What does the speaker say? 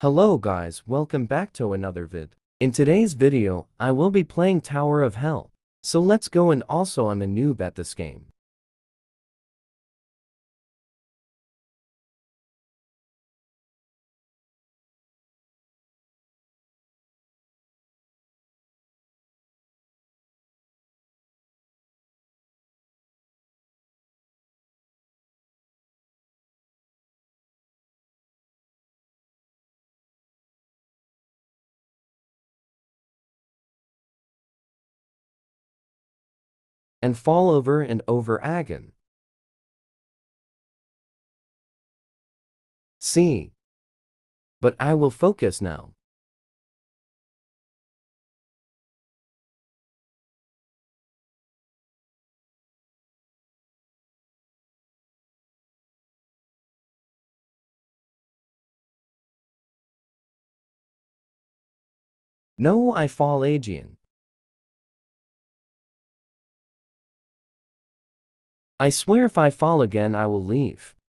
Hello guys, welcome back to another vid. In today's video, I will be playing Tower of Hell. So let's go, and also I'm a noob at this game. And fall over and over again. See. But I will focus now. No, I fall Aegean. I swear if I fall again I will leave.